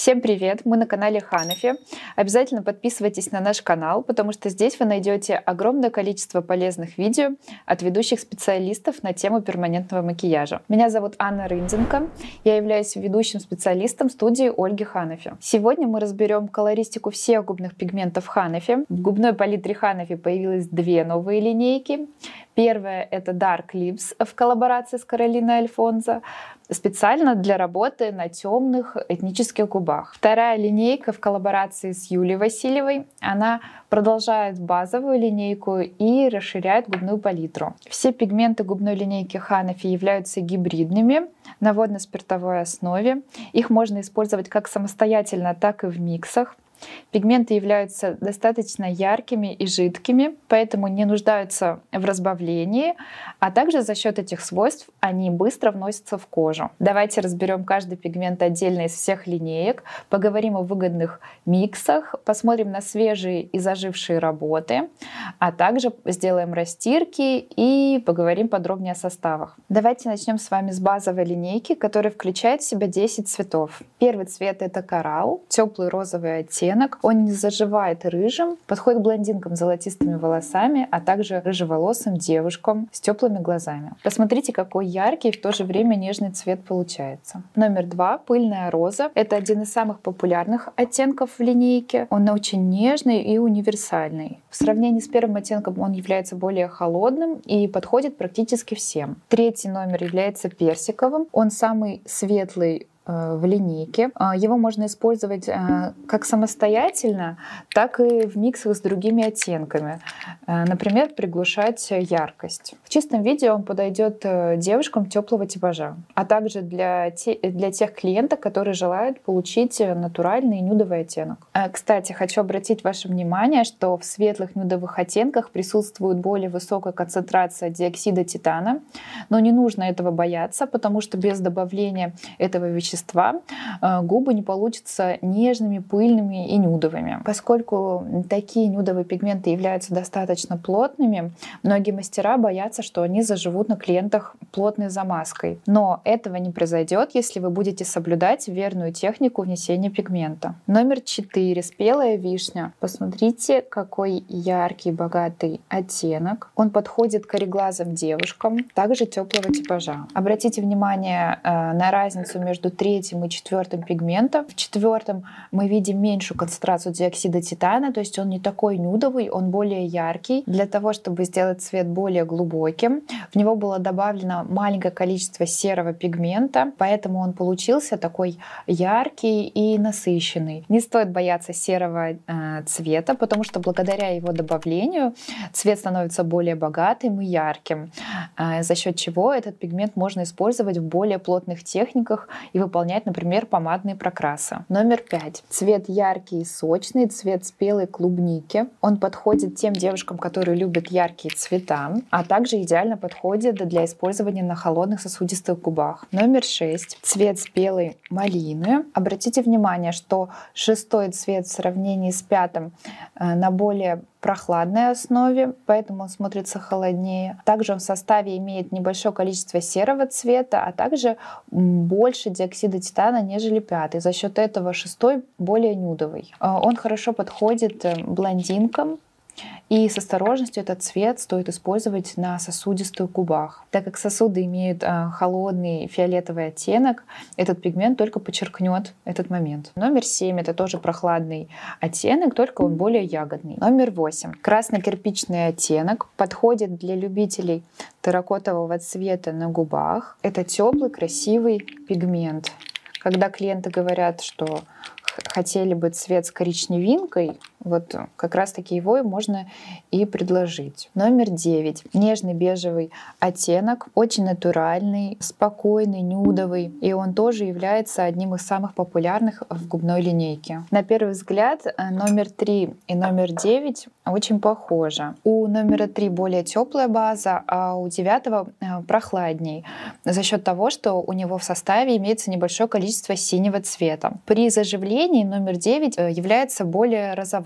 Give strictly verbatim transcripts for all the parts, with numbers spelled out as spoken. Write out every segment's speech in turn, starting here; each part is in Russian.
Всем привет! Мы на канале Ханафи. Обязательно подписывайтесь на наш канал, потому что здесь вы найдете огромное количество полезных видео от ведущих специалистов на тему перманентного макияжа. Меня зовут Анна Рындзенко. Я являюсь ведущим специалистом студии Ольги Ханафи. Сегодня мы разберем колористику всех губных пигментов Ханафи. В губной палитре Ханафи появилось две новые линейки. Первая — это Dark Lips в коллаборации с Каролиной Альфонсо, специально для работы на темных этнических губах. Вторая линейка в коллаборации с Юлией Васильевой. Она продолжает базовую линейку и расширяет губную палитру. Все пигменты губной линейки Ханафи являются гибридными на водно-спиртовой основе. Их можно использовать как самостоятельно, так и в миксах. Пигменты являются достаточно яркими и жидкими, поэтому не нуждаются в разбавлении, а также за счет этих свойств они быстро вносятся в кожу. Давайте разберем каждый пигмент отдельно из всех линеек, поговорим о выгодных миксах, посмотрим на свежие и зажившие работы, а также сделаем растирки и поговорим подробнее о составах. Давайте начнем с вами с базовой линейки, которая включает в себя десять цветов. Первый цвет — это коралл, теплый розовый оттенок. Он не заживает рыжим, подходит блондинкам с золотистыми волосами, а также рыжеволосым девушкам с теплыми глазами. Посмотрите, какой яркий и в то же время нежный цвет получается. Номер два — пыльная роза. Это один из самых популярных оттенков в линейке. Он очень нежный и универсальный. В сравнении с первым оттенком он является более холодным и подходит практически всем. Третий номер является персиковым. Он самый светлый в линейке. Его можно использовать как самостоятельно, так и в миксах с другими оттенками. Например, приглушать яркость. В чистом виде он подойдет девушкам теплого типажа, а также для, те, для тех клиенток, которые желают получить натуральный нюдовый оттенок. Кстати, хочу обратить ваше внимание, что в светлых нюдовых оттенках присутствует более высокая концентрация диоксида титана, но не нужно этого бояться, потому что без добавления этого вещества губы не получатся нежными, пыльными и нюдовыми. Поскольку такие нюдовые пигменты являются достаточно плотными, многие мастера боятся, что они заживут на клиентах плотной замазкой. Но этого не произойдет, если вы будете соблюдать верную технику внесения пигмента. Номер четыре — спелая вишня. Посмотрите, какой яркий, богатый оттенок. Он подходит кореглазым девушкам, также теплого типажа. Обратите внимание на разницу между третьим и четвертым пигментом. В четвертом мы видим меньшую концентрацию диоксида титана, то есть он не такой нюдовый, он более яркий. Для того, чтобы сделать цвет более глубоким, в него было добавлено маленькое количество серого пигмента, поэтому он получился такой яркий и насыщенный. Не стоит бояться серого э, цвета, потому что благодаря его добавлению цвет становится более богатым и ярким, э, за счет чего этот пигмент можно использовать в более плотных техниках и выполнять, например, помадные прокрасы. Номер пять. Цвет яркий и сочный, цвет спелой клубники. Он подходит тем девушкам, которые любят яркие цвета, а также идеально подходит для использования на холодных сосудистых губах. Номер шесть. Цвет спелой малины. Обратите внимание, что шестой цвет в сравнении с пятым на более прохладной основе, поэтому он смотрится холоднее. Также он в составе имеет небольшое количество серого цвета, а также больше диоксида титана, нежели пятый. За счет этого шестой более нюдовый. Он хорошо подходит блондинкам, и с осторожностью этот цвет стоит использовать на сосудистых губах. Так как сосуды имеют холодный фиолетовый оттенок, этот пигмент только подчеркнет этот момент. Номер семь — это тоже прохладный оттенок, только он более ягодный. Номер восемь. Красно-кирпичный оттенок. Подходит для любителей терракотового цвета на губах. Это теплый, красивый пигмент. Когда клиенты говорят, что хотели бы цвет с коричневинкой, вот как раз таки его можно и предложить. Номер девять. Нежный бежевый оттенок, очень натуральный, спокойный, нюдовый, и он тоже является одним из самых популярных в губной линейке. На первый взгляд номер три и номер девять очень похожи. У номера три более теплая база, а у девятого прохладней, за счет того, что у него в составе имеется небольшое количество синего цвета. При заживлении номер девять является более розоватым,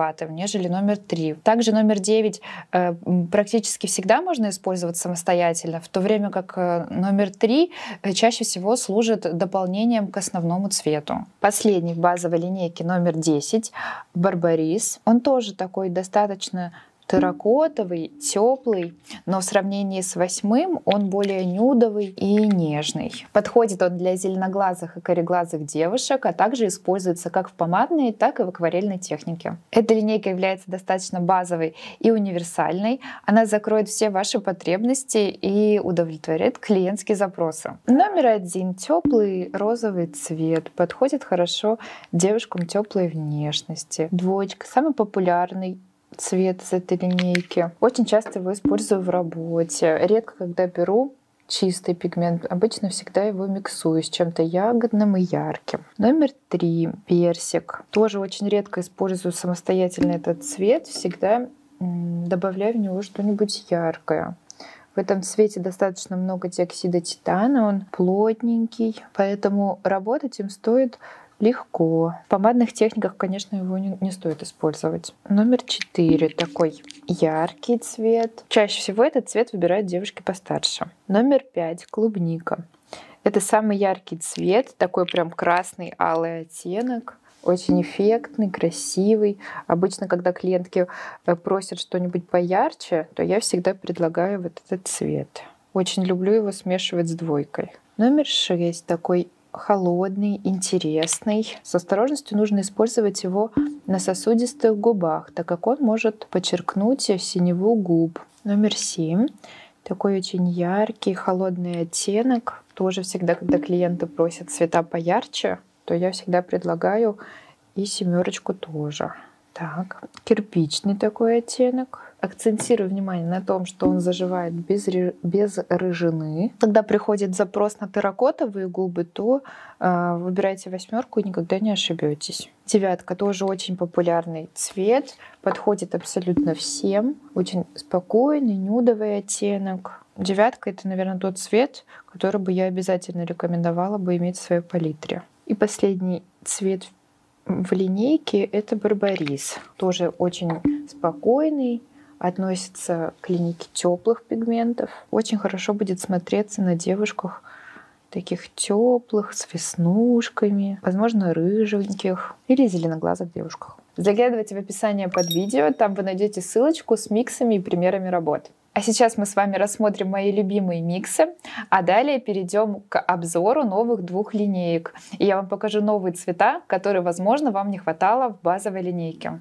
сероватым, нежели номер три. Также номер девять э, практически всегда можно использовать самостоятельно, в то время как э, номер три чаще всего служит дополнением к основному цвету. Последний в базовой линейке номер десять — Барбарис. Он тоже такой достаточно терракотовый, теплый, но в сравнении с восьмым он более нюдовый и нежный. Подходит он для зеленоглазых и кореглазых девушек, а также используется как в помадной, так и в акварельной технике. Эта линейка является достаточно базовой и универсальной. Она закроет все ваши потребности и удовлетворит клиентские запросы. Номер один — теплый розовый цвет. Подходит хорошо девушкам теплой внешности. Двоечка — самый популярный цвет из этой линейки. Очень часто его использую в работе. Редко, когда беру чистый пигмент, обычно всегда его миксую с чем-то ягодным и ярким. Номер три — персик. Тоже очень редко использую самостоятельно этот цвет. Всегда добавляю в него что-нибудь яркое. В этом цвете достаточно много диоксида титана, он плотненький, поэтому работать им стоит легко. В помадных техниках, конечно, его не, не стоит использовать. Номер четыре — такой яркий цвет. Чаще всего этот цвет выбирают девушки постарше. Номер пять — клубника. Это самый яркий цвет, такой прям красный алый оттенок. Очень эффектный, красивый. Обычно, когда клиентки просят что-нибудь поярче, то я всегда предлагаю вот этот цвет. Очень люблю его смешивать с двойкой. Номер шесть — такой холодный, интересный. С осторожностью нужно использовать его на сосудистых губах, так как он может подчеркнуть синеву губ. Номер семь — такой очень яркий, холодный оттенок. Тоже всегда, когда клиенты просят цвета поярче, то я всегда предлагаю и семерочку тоже. Так, кирпичный такой оттенок. Акцентирую внимание на том, что он заживает без, без рыжины. Когда приходит запрос на терракотовые губы, то э, выбирайте восьмерку и никогда не ошибетесь. Девятка — тоже очень популярный цвет, подходит абсолютно всем. Очень спокойный, нюдовый оттенок. Девятка — это, наверное, тот цвет, который бы я обязательно рекомендовала бы иметь в своей палитре. И последний цвет в линейке — это Барбарис. Тоже очень спокойный, относится к линейке теплых пигментов. Очень хорошо будет смотреться на девушках таких теплых, с веснушками, возможно, рыженьких или зеленоглазых девушках. Заглядывайте в описание под видео, там вы найдете ссылочку с миксами и примерами работ. А сейчас мы с вами рассмотрим мои любимые миксы, а далее перейдем к обзору новых двух линеек. И я вам покажу новые цвета, которые, возможно, вам не хватало в базовой линейке.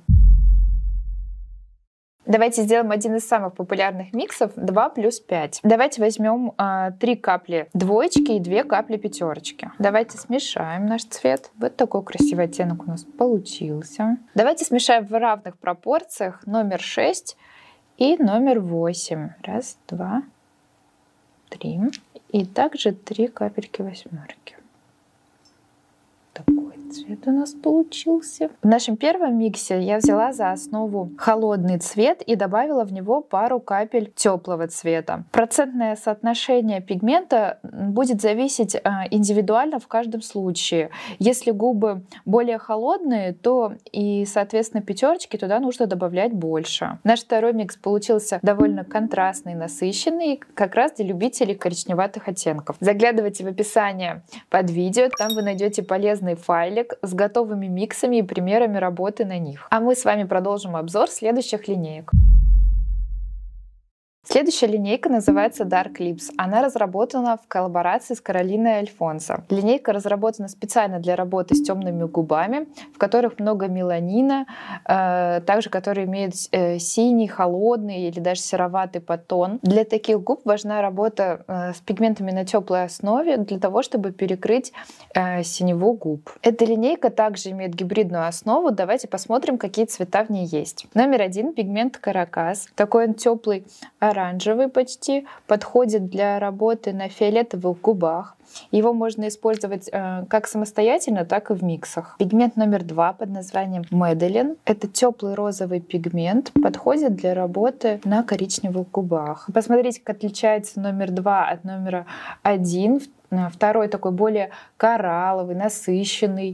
Давайте сделаем один из самых популярных миксов два плюс пять. Давайте возьмем э, три капли двоечки и две капли пятерочки. Давайте смешаем наш цвет. Вот такой красивый оттенок у нас получился. Давайте смешаем в равных пропорциях номер шесть и номер восемь. Раз, два, три. И также три капельки восьмерки. Такой цвет у нас получился. В нашем первом миксе я взяла за основу холодный цвет и добавила в него пару капель теплого цвета. Процентное соотношение пигмента будет зависеть индивидуально в каждом случае. Если губы более холодные, то и, соответственно, пятерочки туда нужно добавлять больше. Наш второй микс получился довольно контрастный, насыщенный, как раз для любителей коричневатых оттенков. Заглядывайте в описание под видео, там вы найдете полезный файлик с готовыми миксами и примерами работы на них. А мы с вами продолжим обзор следующих линеек. Следующая линейка называется Dark Lips. Она разработана в коллаборации с Каролиной Альфонсо. Линейка разработана специально для работы с темными губами, в которых много меланина, э, также которые имеют э, синий, холодный или даже сероватый подтон. Для таких губ важна работа э, с пигментами на теплой основе для того, чтобы перекрыть э, синеву губ. Эта линейка также имеет гибридную основу. Давайте посмотрим, какие цвета в ней есть. Номер один — пигмент Каракас. Такой он теплый, оранжевый почти, подходит для работы на фиолетовых губах. Его можно использовать э, как самостоятельно, так и в миксах. Пигмент номер два под названием Меделин. Это теплый розовый пигмент, подходит для работы на коричневых губах. Посмотрите, как отличается номер два от номера один. Второй такой более коралловый, насыщенный,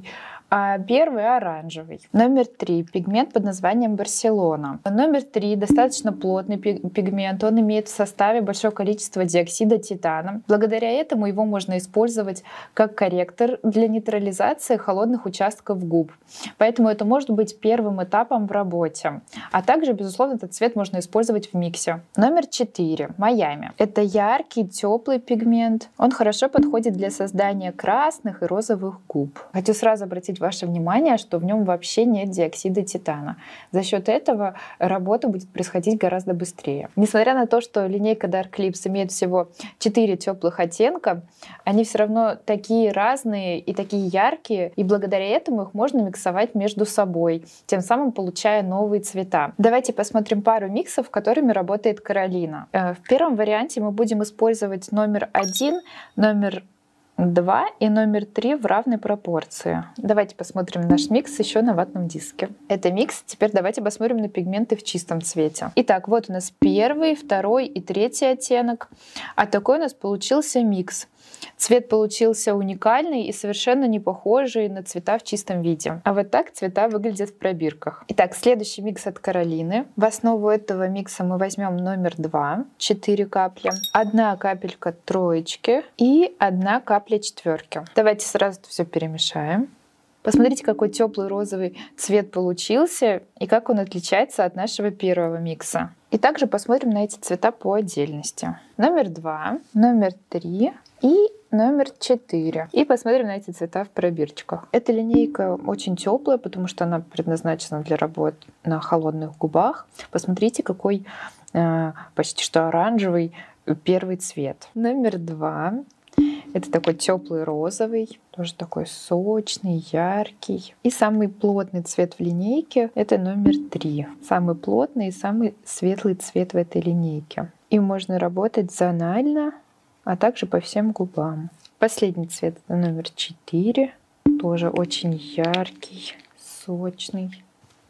а первый оранжевый. Номер три пигмент под названием Барселона. Номер три достаточно плотный пигмент, он имеет в составе большое количество диоксида титана. Благодаря этому его можно использовать как корректор для нейтрализации холодных участков губ. Поэтому это может быть первым этапом в работе. А также, безусловно, этот цвет можно использовать в миксе. Номер четыре Майами. Это яркий, теплый пигмент. Он хорошо подходит для создания красных и розовых губ. Хочу сразу обратить ваше внимание, что в нем вообще нет диоксида титана. За счет этого работа будет происходить гораздо быстрее. Несмотря на то, что линейка Dark Lips имеет всего четыре теплых оттенка, они все равно такие разные и такие яркие, и благодаря этому их можно миксовать между собой, тем самым получая новые цвета. Давайте посмотрим пару миксов, которыми работает Каролина. В первом варианте мы будем использовать номер один, номер два и номер три в равной пропорции. Давайте посмотрим наш микс еще на ватном диске. Это микс. Теперь давайте посмотрим на пигменты в чистом цвете. Итак, вот у нас первый, второй и третий оттенок. А такой у нас получился микс. Цвет получился уникальный и совершенно не похожий на цвета в чистом виде. А вот так цвета выглядят в пробирках. Итак, следующий микс от Каролины. В основу этого микса мы возьмем номер два, четыре капли, одна капелька троечки и одна капля четверки. Давайте сразу все перемешаем. Посмотрите, какой теплый розовый цвет получился и как он отличается от нашего первого микса. И также посмотрим на эти цвета по отдельности. Номер два, номер три и номер четыре. И посмотрим на эти цвета в пробирчиках. Эта линейка очень теплая, потому что она предназначена для работ на холодных губах. Посмотрите, какой э, почти что оранжевый первый цвет. Номер два. Это такой теплый розовый, тоже такой сочный, яркий. И самый плотный цвет в линейке — это номер три. Самый плотный и самый светлый цвет в этой линейке. Им можно работать зонально, а также по всем губам. Последний цвет — это номер четыре. Тоже очень яркий, сочный.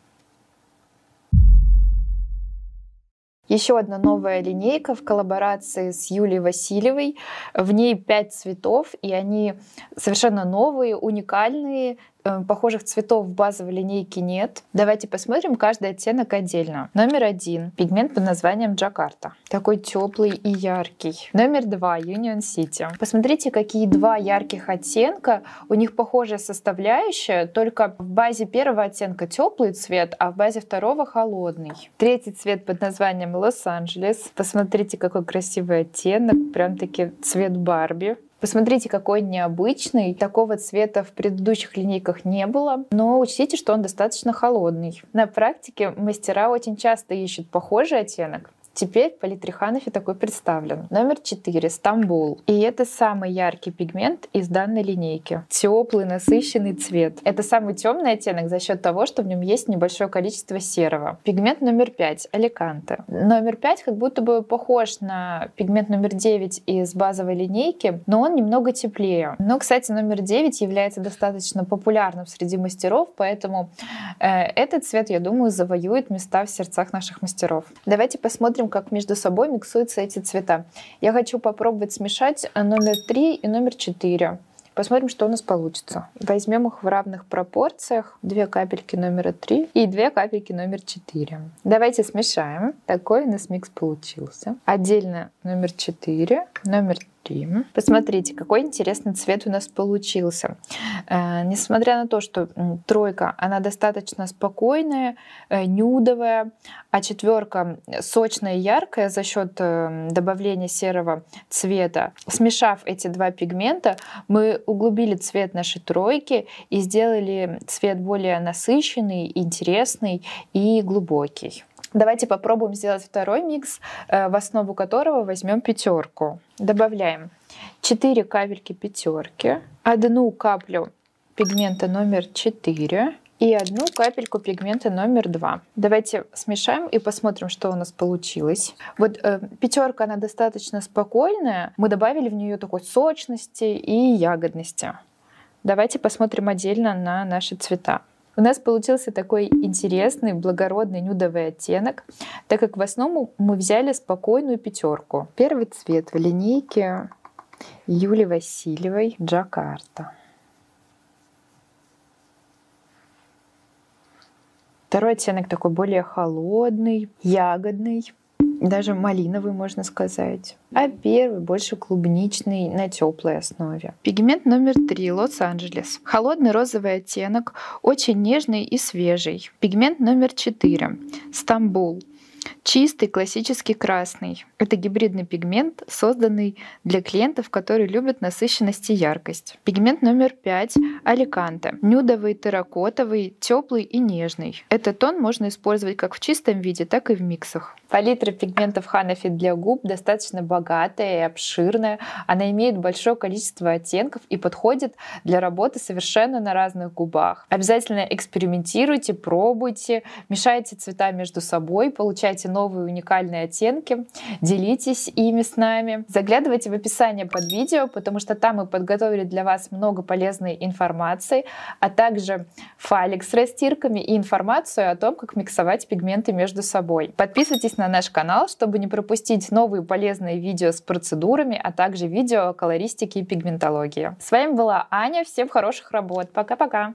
Еще одна новая линейка в коллаборации с Юлией Васильевой. В ней пять цветов, и они совершенно новые, уникальные. Похожих цветов в базовой линейке нет. Давайте посмотрим каждый оттенок отдельно. Номер один. Пигмент под названием Джакарта. Такой теплый и яркий. Номер два. Union City. Посмотрите, какие два ярких оттенка. У них похожая составляющая, только в базе первого оттенка теплый цвет, а в базе второго холодный. Третий цвет под названием Лос-Анджелес. Посмотрите, какой красивый оттенок. Прям-таки цвет Барби. Посмотрите, какой необычный. Такого цвета в предыдущих линейках не было, но учтите, что он достаточно холодный. На практике мастера очень часто ищут похожий оттенок. Теперь в палитре Ханафи такой представлен. Номер четыре. Стамбул. И это самый яркий пигмент из данной линейки. Теплый, насыщенный цвет. Это самый темный оттенок за счет того, что в нем есть небольшое количество серого. Пигмент номер пять. Аликанте. Номер пять как будто бы похож на пигмент номер девять из базовой линейки, но он немного теплее. Но, кстати, номер девять является достаточно популярным среди мастеров, поэтому э, этот цвет, я думаю, завоюет места в сердцах наших мастеров. Давайте посмотрим, как между собой миксуются эти цвета. Я хочу попробовать смешать номер три и номер четыре. Посмотрим, что у нас получится. Возьмем их в равных пропорциях. Две капельки номера три и две капельки номер четыре. Давайте смешаем. Такой у нас микс получился. Отдельно номер четыре, номер три. Посмотрите, какой интересный цвет у нас получился. Э, несмотря на то, что м, тройка, она достаточно спокойная, э, нюдовая, а четверка сочная и яркая за счет э, добавления серого цвета. Смешав эти два пигмента, мы углубили цвет нашей тройки и сделали цвет более насыщенный, интересный и глубокий. Давайте попробуем сделать второй микс, в основу которого возьмем пятерку. Добавляем четыре капельки пятерки, одну каплю пигмента номер четыре и одну капельку пигмента номер два. Давайте смешаем и посмотрим, что у нас получилось. Вот э, пятерка, она достаточно спокойная. Мы добавили в нее такой сочности и ягодности. Давайте посмотрим отдельно на наши цвета. У нас получился такой интересный, благородный нюдовый оттенок, так как в основу мы взяли спокойную пятерку. Первый цвет в линейке Юлии Васильевой Джакарта. Второй оттенок такой более холодный, ягодный, даже малиновый, можно сказать. А первый больше клубничный на теплой основе. Пигмент номер три — Лос-Анджелес. Холодный розовый оттенок, очень нежный и свежий. Пигмент номер четыре — Стамбул. Чистый классический красный. Это гибридный пигмент, созданный для клиентов, которые любят насыщенность и яркость. Пигмент номер пять — Аликанте. Нюдовый, терракотовый, теплый и нежный. Этот тон можно использовать как в чистом виде, так и в миксах. Палитра пигментов Hanafi для губ достаточно богатая и обширная. Она имеет большое количество оттенков и подходит для работы совершенно на разных губах. Обязательно экспериментируйте, пробуйте, мешайте цвета между собой, получайте новые уникальные оттенки, делитесь ими с нами. Заглядывайте в описание под видео, потому что там мы подготовили для вас много полезной информации, а также файлик с растирками и информацию о том, как миксовать пигменты между собой. Подписывайтесь на наш канал, чтобы не пропустить новые полезные видео с процедурами, а также видео о колористике и пигментологии. С вами была Аня. Всем хороших работ. Пока-пока!